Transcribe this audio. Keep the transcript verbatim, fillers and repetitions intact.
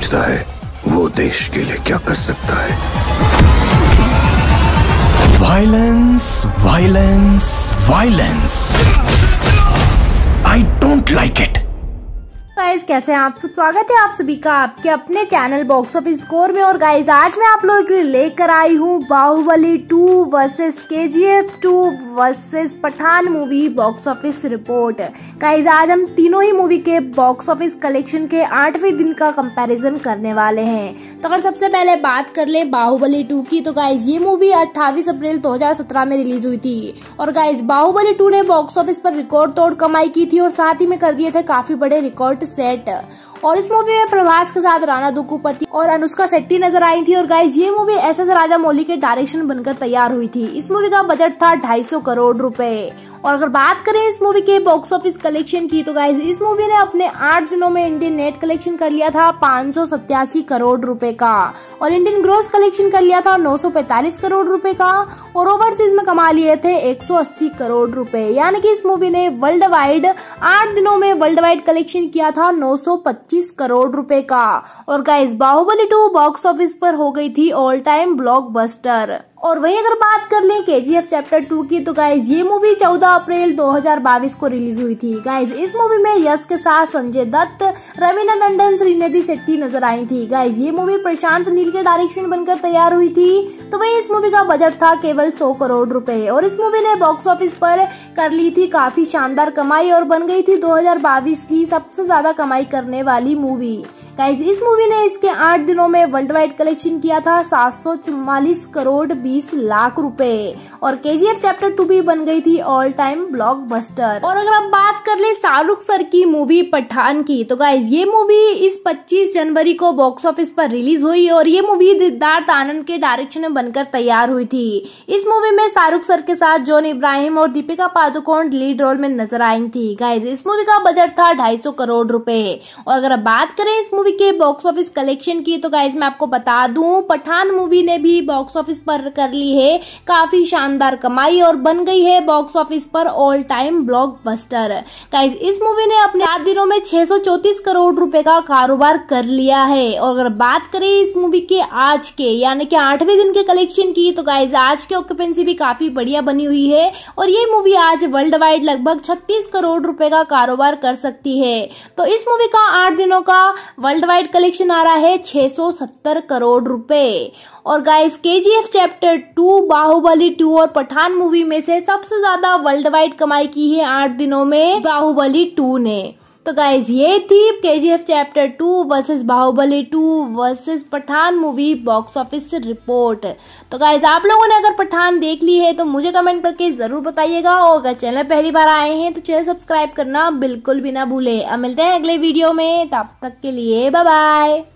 सोचता है वो देश के लिए क्या कर सकता है। Violence, violence, violence. I don't like it. Guys कैसे हैं आप सब, स्वागत है आप सभी का आपके अपने चैनल बॉक्स ऑफिस स्कोर में। और गाइस आज मैं आप लोगों के लिए लेकर आई हूँ Baahubali two versus KGF two versus Pathaan movie box office report. Guys आज हम तीनों ही मूवी के बॉक्स ऑफिस कलेक्शन के आठवें दिन का कंपैरिजन करने वाले हैं। तो अगर सबसे पहले बात कर ले बाहुबली टू की, तो गाइस ये मूवी अट्ठाईस अप्रैल दो हज़ार सत्रह में रिलीज हुई थी। और गाइस बाहुबली टू ने बॉक्स ऑफिस पर रिकॉर्ड तोड़ कमाई की थी और साथ ही में कर दिए थे काफी बड़े रिकॉर्ड सेट। और इस मूवी में प्रभास के साथ राणा दुग्गुपति और अनुष्का शेट्टी नजर आई थी। और गाइस ये मूवी एस एस राजामौली के डायरेक्शन बनकर तैयार हुई थी। इस मूवी का बजट था ढाई सौ करोड़ रुपए। और अगर बात करें इस मूवी के बॉक्स ऑफिस कलेक्शन की, तो गाइस इस मूवी ने अपने आठ दिनों में इंडियन नेट कलेक्शन कर लिया था पाँच सौ सत्तासी करोड़ रुपए का और इंडियन ग्रॉस कलेक्शन कर लिया था नौ सौ पैंतालीस करोड़ रुपए का और ओवरसीज में कमा लिए थे एक सौ अस्सी करोड़ रुपए। यानी कि इस मूवी ने वर्ल्ड वाइड आठ दिनों में वर्ल्ड वाइड कलेक्शन किया था नौ सौ पच्चीस करोड़ रुपए का। और guys Baahubali two box office पर हो गई थी ऑल टाइम ब्लॉकबस्टर। और वहीं अगर बात कर लें केजीएफ चैप्टर टू की, तो गाइस ये मूवी चौदह अप्रैल दो हज़ार बाईस को रिलीज हुई थी। गाइस इस मूवी में यश के साथ संजय दत्त, रवीना टंडन, श्रीनिधि शेट्टी नजर आई थी। गाइस ये मूवी प्रशांत नील के डायरेक्शन बनकर तैयार हुई थी। तो वहीं इस मूवी का बजट था केवल सौ करोड़ रुपए और इस मूवी ने बॉक्स ऑफिस पर कर ली थी काफी शानदार कमाई और बन गई थी दो हज़ार बाईस की सबसे ज्यादा कमाई करने वाली मूवी। गाइस इस मूवी ने इसके आठ दिनों में वर्ल्ड वाइड कलेक्शन किया था सात सौ चौवालीस करोड़ बीस लाख रुपए और केजीएफ चैप्टर टू भी बन गई थी ऑल टाइम ब्लॉकबस्टर। और अगर आप बात कर ले शाहरुख सर की मूवी पठान की, तो गाइस ये मूवी इस पच्चीस जनवरी को बॉक्स ऑफिस पर रिलीज हुई और ये मूवी सिद्धार्थ आनंद के डायरेक्शन में बनकर तैयार हुई थी। इस मूवी में शाहरुख सर के साथ जॉन इब्राहिम और दीपिका पादुकोण लीड रोल में नजर आई थी। गाइस इस मूवी का बजट था ढाई सौ करोड़ रुपए। और अगर बात करें इस के बॉक्स ऑफिस कलेक्शन की, तो गाइस मैं आपको बता दूं पठान मूवी ने भी बॉक्स ऑफिस पर कर ली है काफी शानदार कमाई और बन गई है बॉक्स ऑफिस पर ऑल टाइम ब्लॉकबस्टर। गाइस इस मूवी ने अपने सात दिनों में छह सौ चौंतीस करोड़ रुपए का कारोबार कर लिया है। और अगर बात करें इस मूवी के आज के यानी कि आठवें दिन के कलेक्शन की, तो गाइस आज के ऑक्यूपेंसी भी काफी बढ़िया बनी हुई है और ये मूवी आज वर्ल्ड वाइड लगभग छत्तीस करोड़ रुपए का कारोबार कर सकती है। तो इस मूवी का आठ दिनों का वर्ल्ड वाइड कलेक्शन आ रहा है छह सौ सत्तर करोड़ रुपए। और guys KGF chapter two, Baahubali two और पठान मूवी में से सबसे ज्यादा वर्ल्ड वाइड कमाई की है आठ दिनों में बाहुबली टू ने। तो गाइस ये थी KGF chapter two versus Baahubali two versus Pathaan movie box office report. तो गाइस आप लोगों ने अगर पठान देख ली है तो मुझे कमेंट करके जरूर बताइएगा और अगर चैनल पहली बार आए हैं तो चैनल सब्सक्राइब करना बिल्कुल भी ना भूले। अब मिलते हैं अगले वीडियो में, तब तक के लिए बाय बाय।